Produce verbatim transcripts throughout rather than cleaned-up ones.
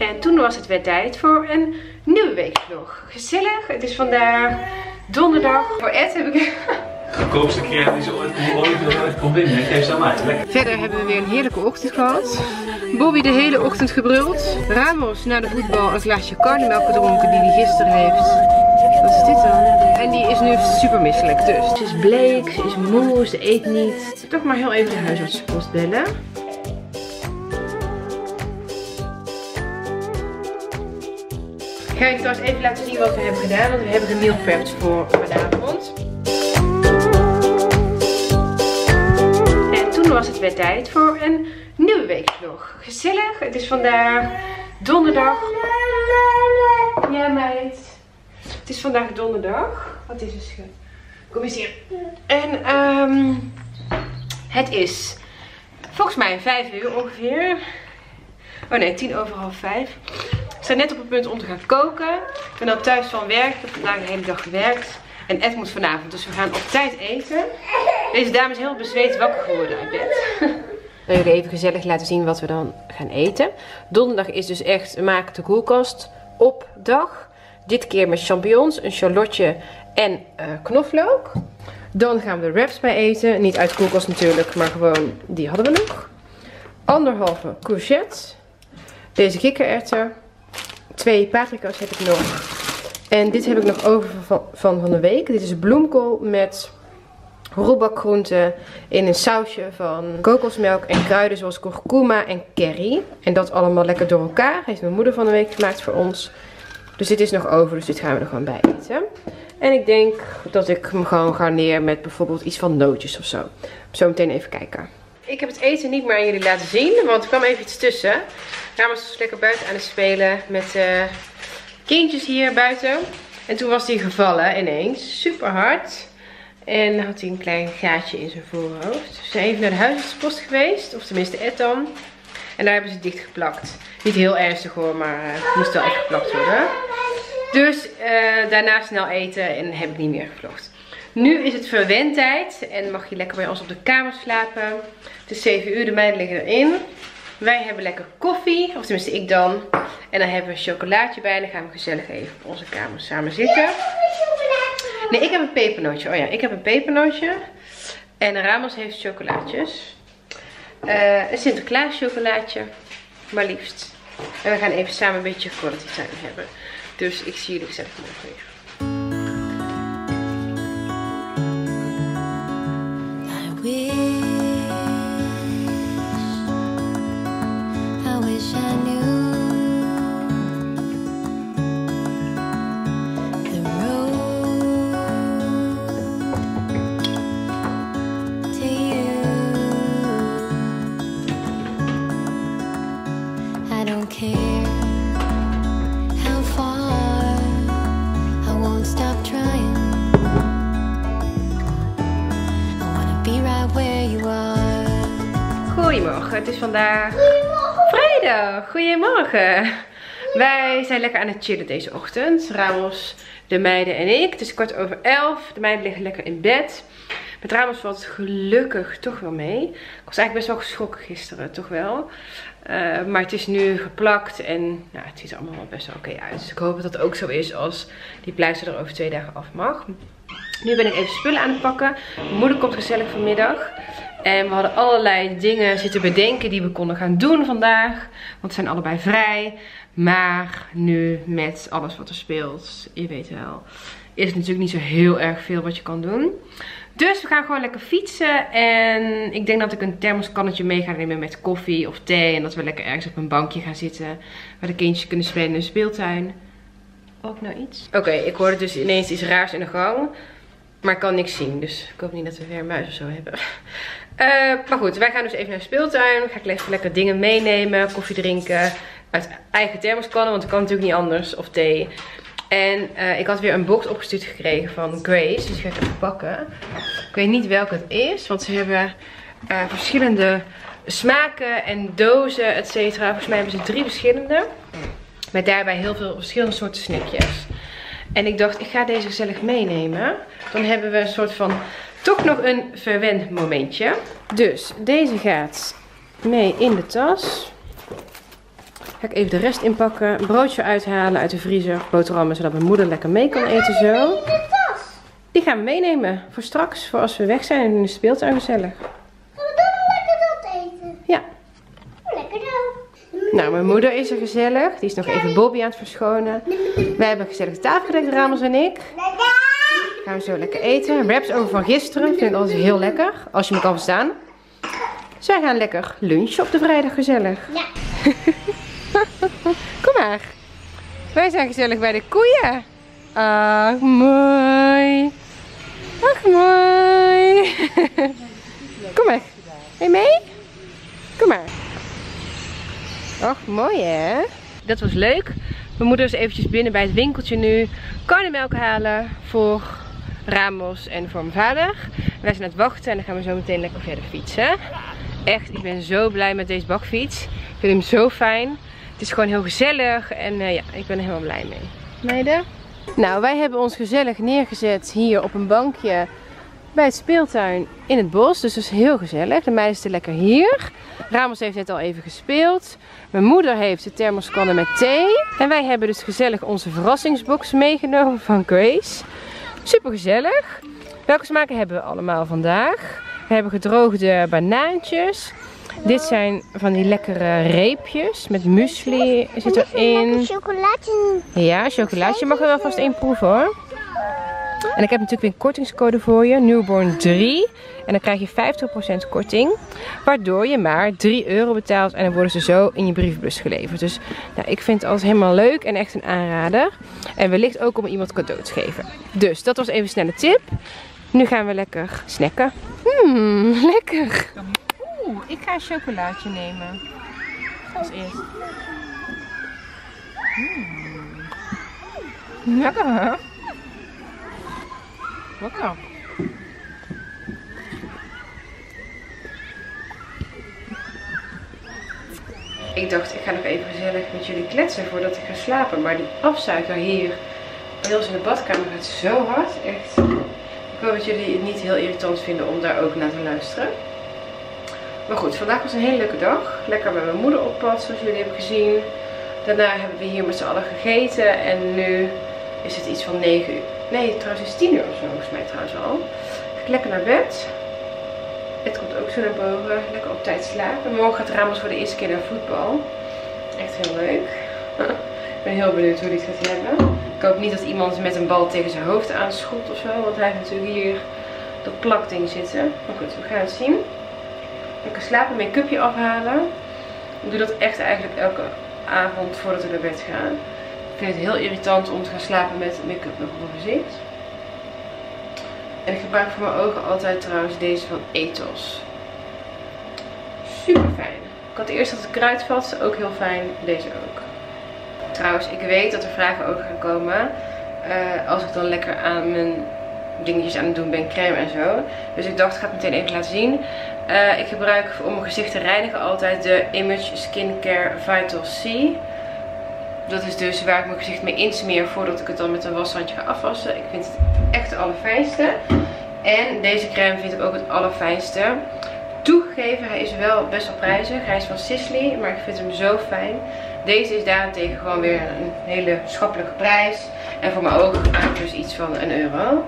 En toen was het weer tijd voor een nieuwe weekvlog. Gezellig, het is vandaag donderdag. Voor Ed heb ik... Goedkoopste keer die ze ooit probeert. Geef ze aan mij. Lekker. Verder hebben we weer een heerlijke ochtend gehad. Bobby de hele ochtend gebruld. Ramos na de voetbal een glaasje karnemelk gedronken die hij gisteren heeft. Wat is dit dan? En die is nu super misselijk dus. Ze is bleek, ze is moe, ze eet niet. Toch maar heel even de huisartsenpost bellen. Ik ga je trouwens even laten zien wat we hebben gedaan. Want we hebben gemeal prepped voor vanavond. En toen was het weer tijd voor een nieuwe weekvlog. Gezellig, het is vandaag donderdag. Ja meid. Het is vandaag donderdag. Wat is het schat? Kom eens hier. En um, het is volgens mij vijf uur ongeveer. Oh nee, tien over half vijf. Ik sta net op het punt om te gaan koken. Ik ben al thuis van werk. Ik heb vandaag de hele dag gewerkt. En Ed moet vanavond, dus we gaan op tijd eten. Deze dame is heel bezweet wakker geworden uit bed. Ik wil jullie even gezellig laten zien wat we dan gaan eten. Donderdag is dus echt maak de koelkast op dag. Dit keer met champignons, een shallotje en uh, knoflook. Dan gaan we de wraps bij eten. Niet uit de koelkast natuurlijk, maar gewoon die hadden we nog. Anderhalve courgette. Deze kikkererwten. Twee paprika's heb ik nog. En dit heb ik nog over van, van van de week. Dit is bloemkool met roerbakgroenten in een sausje van kokosmelk en kruiden zoals kurkuma en curry. En dat allemaal lekker door elkaar. Heeft mijn moeder van de week gemaakt voor ons. Dus dit is nog over, dus dit gaan we er gewoon bij eten. En ik denk dat ik hem gewoon garneer met bijvoorbeeld iets van nootjes of zo. Zo meteen even kijken. Ik heb het eten niet meer aan jullie laten zien, want er kwam even iets tussen. Ramos was lekker buiten aan het spelen met uh, kindjes hier buiten. En toen was hij gevallen ineens, super hard. En dan had hij een klein gaatje in zijn voorhoofd. Dus we zijn even naar de huisartsenpost geweest, of tenminste Ed dan. En daar hebben ze dicht geplakt. Niet heel ernstig hoor, maar uh, het moest wel echt geplakt worden. Dus uh, daarna snel eten en heb ik niet meer gevlogd. Nu is het verwendtijd en mag je lekker bij ons op de kamer slapen. Het is zeven uur, de meiden liggen erin. Wij hebben lekker koffie, of tenminste ik dan. En dan hebben we een chocolaatje bij en dan gaan we gezellig even op onze kamer samen zitten. Nee, ik heb een pepernootje. Oh ja, ik heb een pepernootje. En Ramos heeft chocolaatjes. Uh, een Sinterklaas chocolaatje. Maar liefst. En we gaan even samen een beetje quality time hebben. Dus ik zie jullie gezellig morgen weer. Goedemorgen, het is vandaag vrijdag. Goedemorgen. Wij zijn lekker aan het chillen deze ochtend. Ramos, de meiden en ik. Het is kwart over elf. De meiden liggen lekker in bed. Met Ramos valt het gelukkig toch wel mee. Ik was eigenlijk best wel geschrokken gisteren, toch wel. Uh, maar het is nu geplakt en nou, het ziet er allemaal wel best wel oké okay uit. Dus ik hoop dat dat ook zo is als die pleister er over twee dagen af mag. Nu ben ik even spullen aan het pakken. Mijn moeder komt gezellig vanmiddag. En we hadden allerlei dingen zitten bedenken die we konden gaan doen vandaag. Want we zijn allebei vrij. Maar nu met alles wat er speelt, je weet wel, is het natuurlijk niet zo heel erg veel wat je kan doen. Dus we gaan gewoon lekker fietsen. En ik denk dat ik een thermoskannetje mee ga nemen met koffie of thee. En dat we lekker ergens op een bankje gaan zitten. Waar de kindjes kunnen spelen in de speeltuin. Ook nou iets? Oké, okay, ik hoorde dus ineens iets raars in de gang. Maar ik kan niks zien. Dus ik hoop niet dat we weer een muis of zo hebben. Uh, maar goed, wij gaan dus even naar de speeltuin. Ga ik even lekker dingen meenemen. Koffie drinken. Uit eigen thermoskannen. Want dat kan natuurlijk niet anders. Of thee. En uh, ik had weer een box opgestuurd gekregen van Grace. Dus die ga ik even pakken. Ik weet niet welke het is. Want ze hebben uh, verschillende smaken en dozen, et cetera. Volgens mij hebben ze drie verschillende. Met daarbij heel veel verschillende soorten snipjes. En ik dacht, ik ga deze gezellig meenemen. Dan hebben we een soort van, toch nog een verwend momentje. Dus deze gaat mee in de tas. Ga ik even de rest inpakken. Een broodje uithalen uit de vriezer. Boterhammen, zodat mijn moeder lekker mee kan eten zo. Die gaan we meenemen voor straks. Voor als we weg zijn en in de speeltuin gezellig. Gaan we dan lekker dat eten? Ja. Lekker dan. Nou, mijn moeder is er gezellig. Die is nog even Bobby aan het verschonen. Wij hebben gezellig de tafel gedekt, Ramos en ik. Gaan we zo lekker eten. Wraps over van gisteren. Vind ik altijd heel lekker. Als je me kan verstaan. Dus wij gaan lekker lunchen op de vrijdag gezellig. Ja. Kom maar. Wij zijn gezellig bij de koeien. Ach, mooi. Ach, mooi. Kom maar. Wil je mee? Kom maar. Ach, mooi hè? Dat was leuk. Mijn moeder is eventjes binnen bij het winkeltje nu. Karnemelk halen voor Ramos en voor mijn vader. Wij zijn aan het wachten en dan gaan we zo meteen lekker verder fietsen. Echt, ik ben zo blij met deze bakfiets. Ik vind hem zo fijn. Het is gewoon heel gezellig en uh, ja, ik ben er helemaal blij mee. Meiden? Nou, wij hebben ons gezellig neergezet hier op een bankje bij het speeltuin in het bos. Dus dat is heel gezellig. De meiden zitten lekker hier. Ramos heeft net al even gespeeld. Mijn moeder heeft de thermoskannen met thee. En wij hebben dus gezellig onze verrassingsbox meegenomen van Grace. Super gezellig. Welke smaken hebben we allemaal vandaag? We hebben gedroogde banaantjes. Dit zijn van die lekkere reepjes met muesli zit erin. Chocolaatje. Ja, chocolaatje. Mag er wel vast één proeven hoor. En ik heb natuurlijk weer een kortingscode voor je. Newborn drie. En dan krijg je vijftig procent korting. Waardoor je maar drie euro betaalt. En dan worden ze zo in je brievenbus geleverd. Dus nou, ik vind het altijd helemaal leuk. En echt een aanrader. En wellicht ook om iemand cadeau te geven. Dus dat was even een snelle tip. Nu gaan we lekker snacken. Mmm, lekker. Oeh, ik ga een chocolaatje nemen. Als eerst. Mm. Lekker hè? Lekker. Ik dacht, ik ga nog even gezellig met jullie kletsen voordat ik ga slapen. Maar die afzuiger hier bij ons in de badkamer gaat zo hard. Echt. Ik hoop dat jullie het niet heel irritant vinden om daar ook naar te luisteren. Maar goed, vandaag was een hele leuke dag. Lekker bij mijn moeder op pad, zoals jullie hebben gezien. Daarna hebben we hier met z'n allen gegeten. En nu is het iets van negen uur. Nee, trouwens is het tien uur of zo, volgens mij trouwens al. Ga ik lekker naar bed. Het komt ook zo naar boven. Lekker op tijd slapen. Morgen gaat Ramos voor de eerste keer naar voetbal. Echt heel leuk. Ik ben heel benieuwd hoe hij het gaat hebben. Ik hoop niet dat iemand met een bal tegen zijn hoofd aanschopt of zo. Want hij heeft natuurlijk hier dat plakding zitten. Maar goed, we gaan het zien. Lekker slapen, make-upje afhalen. Ik doe dat echt eigenlijk elke avond voordat ik naar bed ga. Ik vind het heel irritant om te gaan slapen met make-up nog op mijn gezicht. En ik gebruik voor mijn ogen altijd trouwens deze van Ethos. Super fijn. Ik had eerst dat het kruidvat, ook heel fijn. Deze ook. Trouwens, ik weet dat er vragen over gaan komen. Uh, als ik dan lekker aan mijn dingetjes aan het doen ben, crème en zo. Dus ik dacht, ik ga het meteen even laten zien. Uh, ik gebruik om mijn gezicht te reinigen altijd de Image Skincare Vital C. Dat is dus waar ik mijn gezicht mee insmeer voordat ik het dan met een washandje ga afwassen. Ik vind het echt het allerfijnste. En deze crème vind ik ook het allerfijnste. Toegegeven, hij is wel best wel prijzig. Hij is van Sisley, maar ik vind hem zo fijn. Deze is daarentegen gewoon weer een hele schappelijke prijs. En voor mijn ogen dus iets van een euro.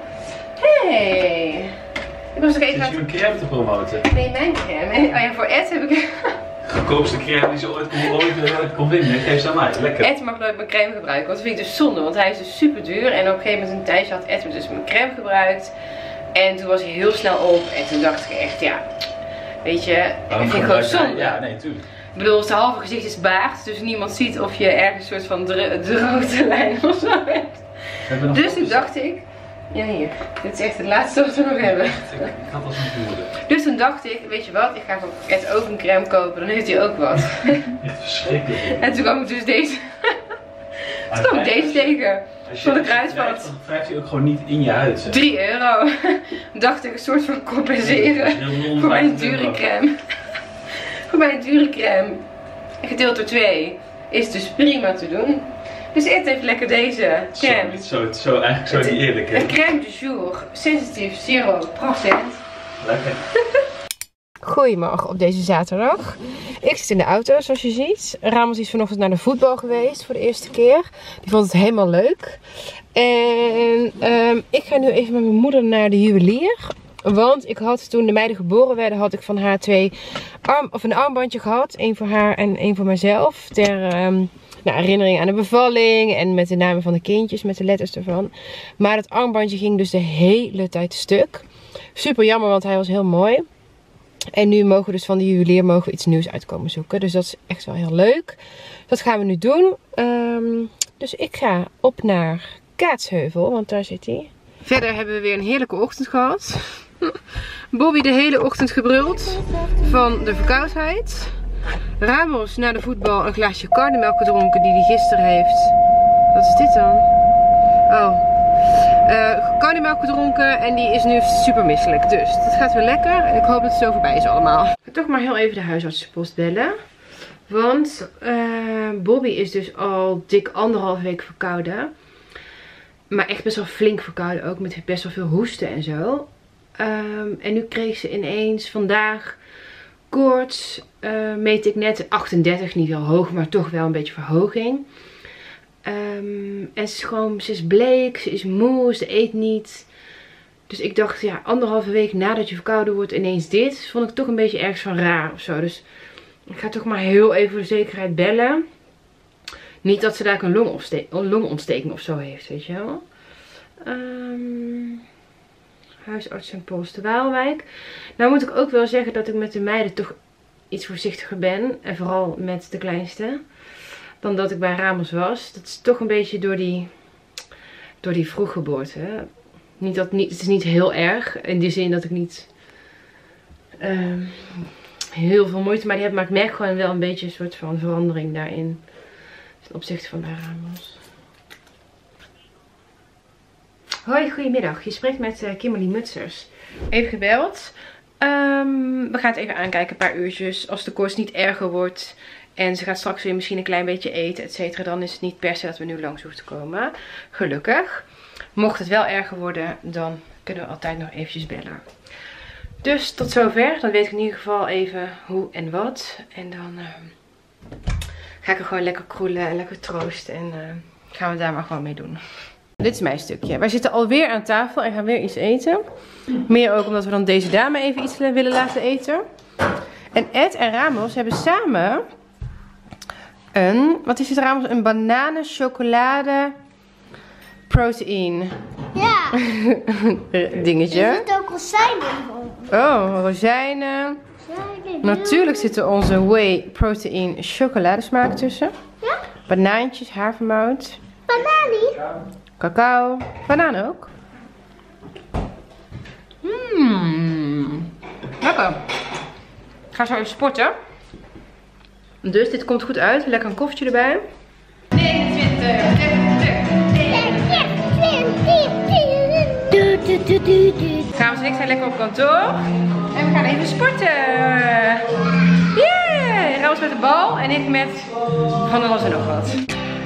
Hey! Ik was nog even Zit je mijn crème te promoten? Nee, mijn crème. Oh ja, voor Ed heb ik... Goedkoopste crème die ze ooit kon, ooit, ooit kon vinden. Geef ze aan mij. Lekker. Ed mag nooit mijn crème gebruiken. Want dat vind ik dus zonde. Want hij is dus super duur. En op een gegeven moment een tijdje had Ed dus mijn crème gebruikt. En toen was hij heel snel op. En toen dacht ik echt, ja... Weet je, ik vind het gewoon zonde. Ja, nee, tuurlijk. Ik bedoel, zijn halve gezicht is baard. Dus niemand ziet of je ergens een soort van droge lijn of zo hebt. Dus toen dacht ik... Ja, hier. Dit is echt het laatste wat we nog hebben. Ik had dat niet moeten. Dus toen dacht ik, weet je wat, ik ga voor Ed ook een crème kopen, dan heeft hij ook wat. Echt verschrikkelijk. En toen kwam ik dus deze. Toen kwam ik deze tegen. Van de kruidvat. Dan wrijft hij ook gewoon niet in je huid. drie euro. Dacht ik, een soort van compenseren. Voor mijn dure crème. Voor mijn dure crème. Gedeeld door twee. Is dus prima te doen. Dus Ed heeft lekker deze crème. Zo, zo, zo eigenlijk zo niet eerlijk hè. Een crème de jour. Sensitief zero procent. Lekker. Goedemorgen op deze zaterdag. Ik zit in de auto zoals je ziet. Ramos is vanochtend naar de voetbal geweest voor de eerste keer. Die vond het helemaal leuk. En um, ik ga nu even met mijn moeder naar de juwelier. Want ik had toen de meiden geboren werden, had ik van haar twee arm, of een armbandje gehad. Eén voor haar en één voor mezelf. Ter um, nou, herinnering aan de bevalling en met de namen van de kindjes, met de letters ervan. Maar dat armbandje ging dus de hele tijd stuk. Super jammer, want hij was heel mooi. En nu mogen we dus van de juwelier mogen we iets nieuws uitkomen zoeken. Dus dat is echt wel heel leuk. Dat gaan we nu doen. Um, dus ik ga op naar Kaatsheuvel, want daar zit hij. Verder hebben we weer een heerlijke ochtend gehad. Bobby de hele ochtend gebruld van de verkoudheid. Ramos na de voetbal een glaasje karnemelk gedronken die hij gisteren heeft. Wat is dit dan? Oh. Uh, karnemelk gedronken en die is nu super misselijk. Dus dat gaat weer lekker. En ik hoop dat het zo voorbij is allemaal. Ik ga toch maar heel even de huisartsenpost bellen. Want uh, Bobby is dus al dik anderhalf week verkouden. Maar echt best wel flink verkouden ook. Met best wel veel hoesten en zo. Um, en nu kreeg ze ineens vandaag koorts. Uh, meet ik net achtendertig. Niet heel hoog, maar toch wel een beetje verhoging. Um, en ze is gewoon, ze is bleek, ze is moe, ze eet niet. Dus ik dacht, ja, anderhalve week nadat je verkouden wordt ineens dit. Vond ik toch een beetje ergens van raar of zo. Dus ik ga toch maar heel even voor de zekerheid bellen. Niet dat ze daar een longontsteking, een longontsteking of zo heeft, weet je wel. Um, huisartsenpost Waalwijk. Nou moet ik ook wel zeggen dat ik met de meiden toch iets voorzichtiger ben. En vooral met de kleinste. Dan dat ik bij Ramos was. Dat is toch een beetje door die, door die vroeggeboorte. Niet dat, niet, het is niet heel erg. In die zin dat ik niet um, heel veel moeite maar die heb. Maar ik merk gewoon wel een beetje een soort van verandering daarin. Ten opzichte van bij Ramos. Hoi, goedemiddag. Je spreekt met uh, Kimberly Mutsers. Even gebeld. Um, we gaan het even aankijken, een paar uurtjes. Als de koorts niet erger wordt en ze gaat straks weer misschien een klein beetje eten, et cetera, dan is het niet per se dat we nu langs hoeven te komen. Gelukkig. Mocht het wel erger worden, dan kunnen we altijd nog eventjes bellen. Dus tot zover. Dan weet ik in ieder geval even hoe en wat. En dan uh, ga ik er gewoon lekker kroelen en lekker troosten. En uh, gaan we daar maar gewoon mee doen. Dit is mijn stukje. Wij zitten alweer aan tafel en gaan weer iets eten. Meer ook omdat we dan deze dame even iets willen laten eten. En Ed en Ramos hebben samen een, wat is het Ramos? Een bananen chocolade proteïne. Ja. Dingetje. Er zitten ook rozijnen in. Oh, rozijnen. Natuurlijk zit er onze whey protein chocoladesmaak tussen. Ja. Banaantjes, havermout. Bananie. Cacao. Banaan ook. Mmm. Lekker. Ik ga zo even sporten. Dus dit komt goed uit. Lekker een koffietje erbij. negenentwintig. Gaan we en ik zijn lekker op kantoor. En we gaan even sporten. Yeah! Ramos met de bal en ik met van alles en nog wat.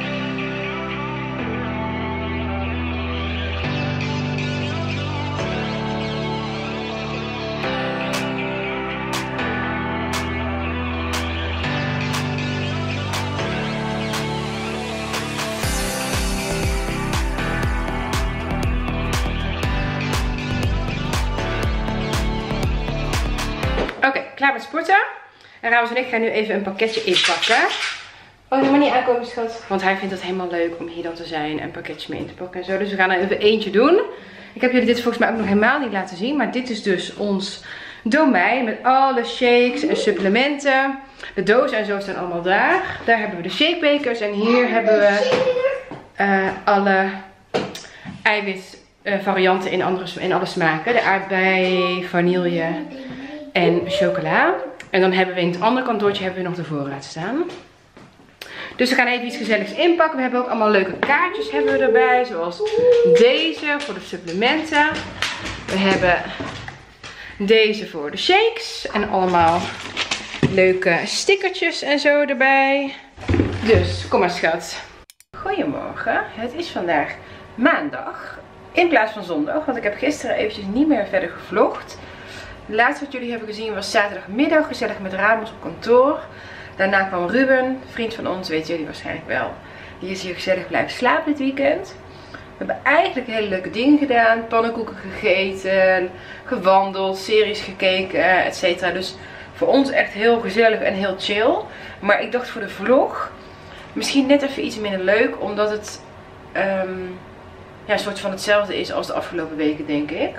Oké, okay, klaar met sporten. En Ramos en ik gaan nu even een pakketje inpakken. Oh, die mag niet aankomen, schat. Want hij vindt het helemaal leuk om hier dan te zijn en pakketjes mee in te pakken en zo. Dus we gaan er even eentje doen. Ik heb jullie dit volgens mij ook nog helemaal niet laten zien. Maar dit is dus ons domein met alle shakes en supplementen. De dozen en zo staan allemaal daar. Daar hebben we de shakebekers. En hier hebben we uh, alle eiwit uh, varianten in, andere, in alle smaken. De aardbei, vanille en chocola. En dan hebben we in het andere kantoortje hebben we nog de voorraad staan. Dus we gaan even iets gezelligs inpakken. We hebben ook allemaal leuke kaartjes hebben we erbij. Zoals deze voor de supplementen. We hebben deze voor de shakes. En allemaal leuke stickertjes en zo erbij. Dus kom maar schat. Goedemorgen. Het is vandaag maandag. In plaats van zondag. Want ik heb gisteren eventjes niet meer verder gevlogd. laatste wat jullie hebben gezien was zaterdagmiddag gezellig met Ramos op kantoor. Daarna kwam Ruben, vriend van ons, weten jullie waarschijnlijk wel. Die is hier gezellig blijven slapen dit weekend. We hebben eigenlijk hele leuke dingen gedaan. Pannenkoeken gegeten, gewandeld, series gekeken, et cetera. Dus voor ons echt heel gezellig en heel chill. Maar ik dacht voor de vlog misschien net even iets minder leuk. Omdat het um, ja, een soort van hetzelfde is als de afgelopen weken, denk ik.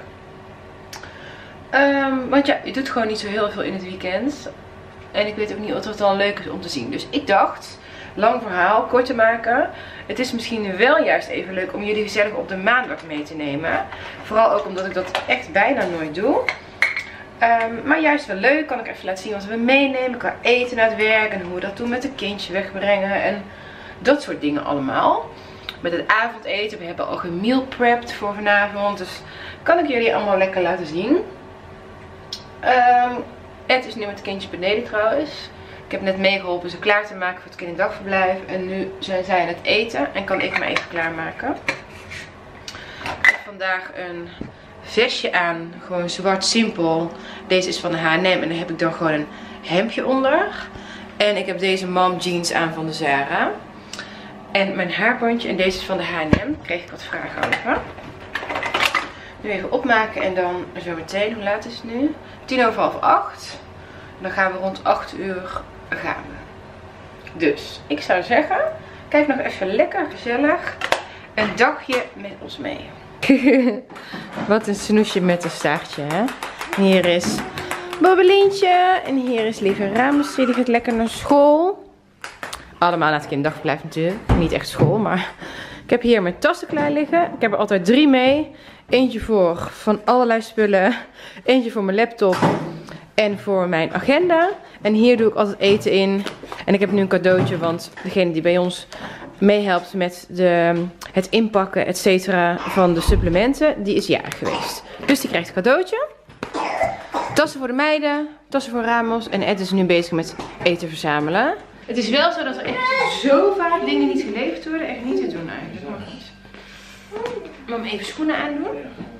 Um, want ja, je doet gewoon niet zo heel veel in het weekend. En ik weet ook niet of het dan leuk is om te zien. Dus ik dacht, lang verhaal, kort te maken. Het is misschien wel juist even leuk om jullie gezellig op de maandag mee te nemen. Vooral ook omdat ik dat echt bijna nooit doe. Um, maar juist wel leuk, kan ik even laten zien wat we meenemen qua eten naar het werk. En hoe we dat doen met de kindje wegbrengen. En dat soort dingen allemaal. Met het avondeten, we hebben al gemeal prepped voor vanavond. Dus kan ik jullie allemaal lekker laten zien. Um, Ed is nu met het kindje beneden trouwens. Ik heb net meegeholpen ze klaar te maken voor het kinderdagverblijf. En nu zijn zij aan het eten en kan ik me even klaarmaken. Ik heb vandaag een vestje aan. Gewoon zwart simpel. Deze is van de H en M en daar heb ik dan gewoon een hemdje onder. En ik heb deze mom jeans aan van de Zara. En mijn haarbandje, en deze is van de H en M. Daar kreeg ik wat vragen over. Nu even opmaken en dan zo meteen, hoe laat is het nu? Tien over half acht. Dan gaan we rond acht uur gaan. Dus ik zou zeggen, kijk nog even lekker gezellig een dagje met ons mee. Wat een snoesje met een staartje, hè? Hier is Bobbelientje en hier is lieve Ramos, die gaat lekker naar school. Allemaal naar het kinderdagverblijf natuurlijk. Niet echt school, maar ik heb hier mijn tassen klaar liggen. Ik heb er altijd drie mee. Eentje voor van allerlei spullen. Eentje voor mijn laptop. En voor mijn agenda. En hier doe ik altijd eten in. En ik heb nu een cadeautje, want degene die bij ons meehelpt met de, het inpakken, et cetera van de supplementen, die is jarig geweest. Dus die krijgt een cadeautje. Tassen voor de meiden, tassen voor Ramos. En Ed is nu bezig met eten verzamelen. Het is wel zo dat er echt zo vaak dingen niet geleverd worden. Echt niet te doen eigenlijk. Maar goed. Mam, even schoenen aandoen.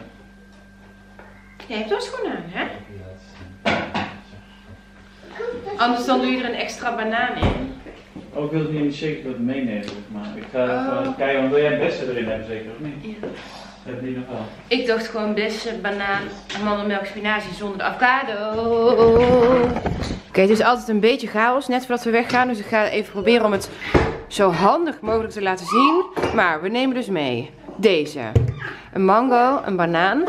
Jij hebt wel schoenen aan, hè? Anders dan doe je er een extra banaan in. Oh, ik wil het niet in de shake meenemen, maar ik ga oh. gewoon kijken, want wil jij bessen erin hebben zeker, of niet? Ja. Dat heb ik nog wel. Ik dacht gewoon bessen, banaan, amandelmelk, spinazie zonder de avocado. Oké, okay, het is altijd een beetje chaos net voordat we weggaan, dus ik ga even proberen om het zo handig mogelijk te laten zien. Maar we nemen dus mee deze. Een mango, een banaan.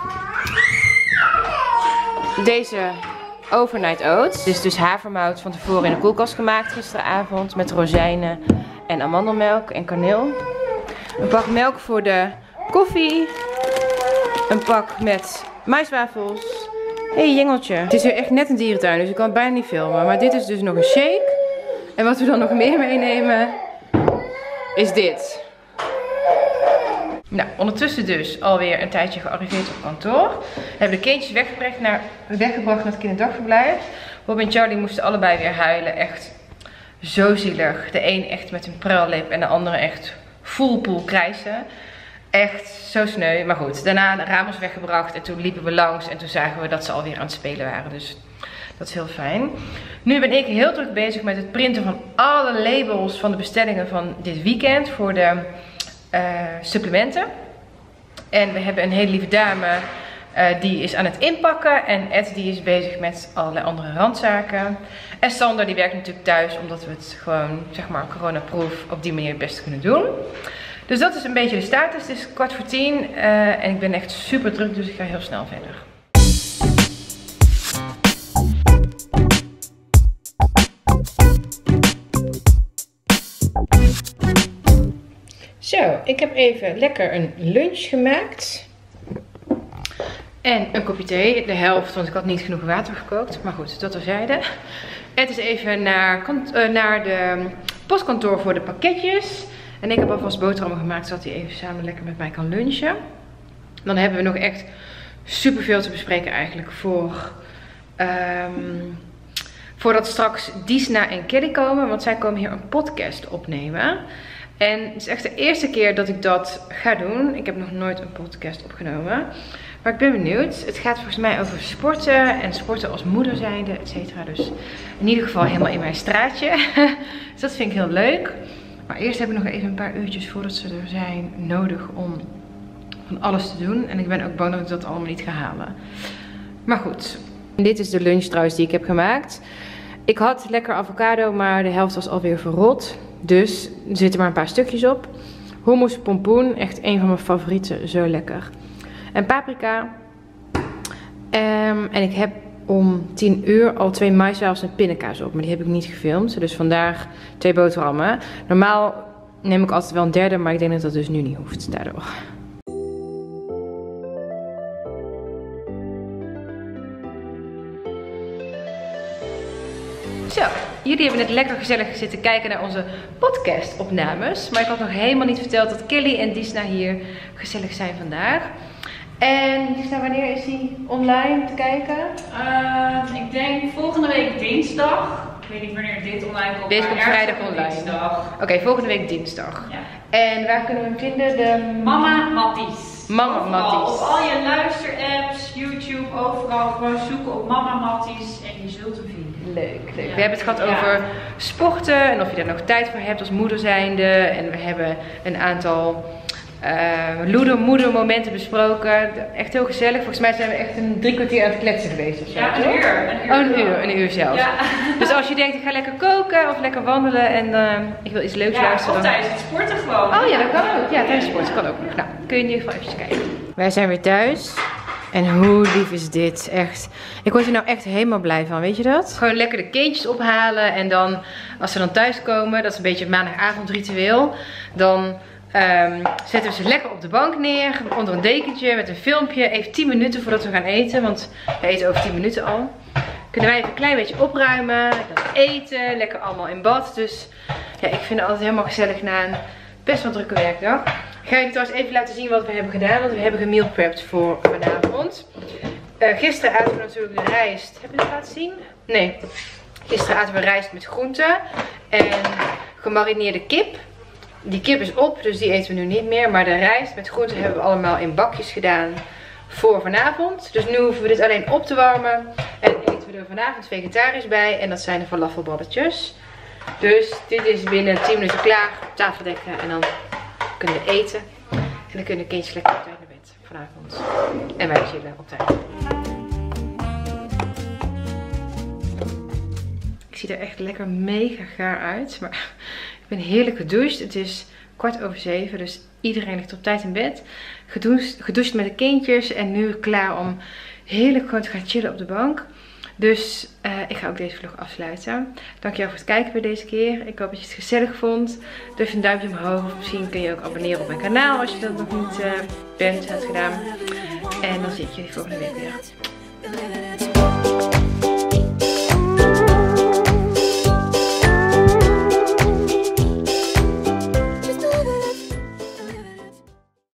Deze overnight oats. Dit is dus havermout van tevoren in de koelkast gemaakt gisteravond. Met rozijnen en amandelmelk en kaneel. Een pak melk voor de koffie. Een pak met maiswafels. Hé hey, jengeltje. Het is hier echt net een dierentuin, dus ik kan het bijna niet filmen. Maar dit is dus nog een shake. En wat we dan nog meer meenemen is dit. Nou, ondertussen dus alweer een tijdje gearriveerd op kantoor. We hebben de kindjes weggebracht naar, weggebracht naar het kinderdagverblijf. Bob en Charlie moesten allebei weer huilen. Echt zo zielig. De een echt met een pruillip en de andere echt full pool krijsen. Echt zo sneu. Maar goed, daarna de Ramos weggebracht en toen liepen we langs. En toen zagen we dat ze alweer aan het spelen waren. Dus dat is heel fijn. Nu ben ik heel druk bezig met het printen van alle labels van de bestellingen van dit weekend. Voor de uh, supplementen. En we hebben een hele lieve dame. Uh, die is aan het inpakken. En Ed die is bezig met allerlei andere randzaken. En Sander die werkt natuurlijk thuis. Omdat we het gewoon, zeg maar, coronaproof op die manier het beste kunnen doen. Dus dat is een beetje de status. Het is kwart voor tien. Uh, en ik ben echt super druk. Dus ik ga heel snel verder. Zo, ik heb even lekker een lunch gemaakt. En een kopje thee, de helft, want ik had niet genoeg water gekookt. Maar goed, dat terzijde. Het is even naar, uh, naar de postkantoor voor de pakketjes. En ik heb alvast boterhammen gemaakt, zodat hij even samen lekker met mij kan lunchen. Dan hebben we nog echt super veel te bespreken eigenlijk voor... Um, voordat straks Disna en Kelly komen, want zij komen hier een podcast opnemen. En het is echt de eerste keer dat ik dat ga doen. Ik heb nog nooit een podcast opgenomen. Maar ik ben benieuwd. Het gaat volgens mij over sporten en sporten als moeder zijnde, et cetera. Dus in ieder geval helemaal in mijn straatje. Dus dat vind ik heel leuk. Maar eerst heb ik nog even een paar uurtjes voordat ze er zijn nodig om van alles te doen. En ik ben ook bang dat ik dat allemaal niet ga halen. Maar goed. Dit is de lunch trouwens die ik heb gemaakt. Ik had lekker avocado, maar de helft was alweer verrot. Dus er zitten maar een paar stukjes op. Hummus pompoen, echt een van mijn favorieten. Zo lekker. En paprika. Um, en ik heb om tien uur al twee maiswafels en pindakaas op. Maar die heb ik niet gefilmd. Dus vandaag twee boterhammen. Normaal neem ik altijd wel een derde, maar ik denk dat dat dus nu niet hoeft daardoor. Zo, jullie hebben net lekker gezellig zitten kijken naar onze podcastopnames. Maar ik had nog helemaal niet verteld dat Kelly en Disna hier gezellig zijn vandaag. En Disna, wanneer is die online te kijken? Uh, ik denk volgende week dinsdag. Ik weet niet wanneer dit online komt. Deze komt vrijdag online. Oké, okay, volgende week dinsdag. Ja. En waar kunnen we hem vinden? De Mama Matties. Mama Matties. Op al je luisterapps, YouTube, overal. Gewoon zoeken op Mama Matties en je zult hem vinden. Leuk, leuk. Ja. We hebben het gehad over ja. sporten en of je daar nog tijd voor hebt als moeder zijnde. En we hebben een aantal uh, moeder momenten besproken. Echt heel gezellig. Volgens mij zijn we echt een drie kwartier aan het kletsen geweest of zo. Ja, een uur. Een uur, oh, een uur, een uur zelfs. Ja. Dus als je denkt, ik ga lekker koken of lekker wandelen en uh, ik wil iets leuks ja, luisteren. Of tijdens het sporten gewoon. Oh ja, dat kan ook. Ja, tijdens het sporten kan ook nog. Nou, kun je in ieder geval even kijken. Wij zijn weer thuis. En hoe lief is dit? Echt. Ik word er nou echt helemaal blij van, weet je dat? Gewoon lekker de kindjes ophalen. En dan, als ze dan thuis komen, dat is een beetje het maandagavondritueel. Dan um, zetten we ze lekker op de bank neer. Onder een dekentje met een filmpje. Even tien minuten voordat we gaan eten. Want we eten over tien minuten al. Kunnen wij even een klein beetje opruimen. Dan eten. Lekker allemaal in bad. Dus ja, ik vind het altijd helemaal gezellig na een best wel drukke werkdag. Ik ga jullie trouwens even laten zien wat we hebben gedaan. Want we hebben gemeal prepped voor vanavond. Uh, gisteren aten we natuurlijk de rijst. Heb je dat laten zien? Nee. Gisteren aten we rijst met groenten. En gemarineerde kip. Die kip is op, dus die eten we nu niet meer. Maar de rijst met groenten hebben we allemaal in bakjes gedaan voor vanavond. Dus nu hoeven we dit alleen op te warmen. En eten we er vanavond vegetarisch bij. En dat zijn de falafelballetjes. Dus dit is binnen tien minuten klaar. Tafel dekken en dan kunnen we eten. En dan kunnen de kindjes lekker op tijd naar bed vanavond. En wij chillen op tijd. Ik zie er echt lekker mega gaar uit. Maar ik ben heerlijk gedoucht. Het is kwart over zeven. Dus iedereen ligt op tijd in bed. Gedoucht, gedoucht met de kindjes. En nu klaar om heerlijk gewoon te gaan chillen op de bank. Dus uh, ik ga ook deze vlog afsluiten. Dankjewel voor het kijken weer deze keer. Ik hoop dat je het gezellig vond. Doe even een duimpje omhoog. Of misschien kun je ook abonneren op mijn kanaal als je dat nog niet uh, bent, hebt gedaan. En dan zie ik jullie volgende week weer.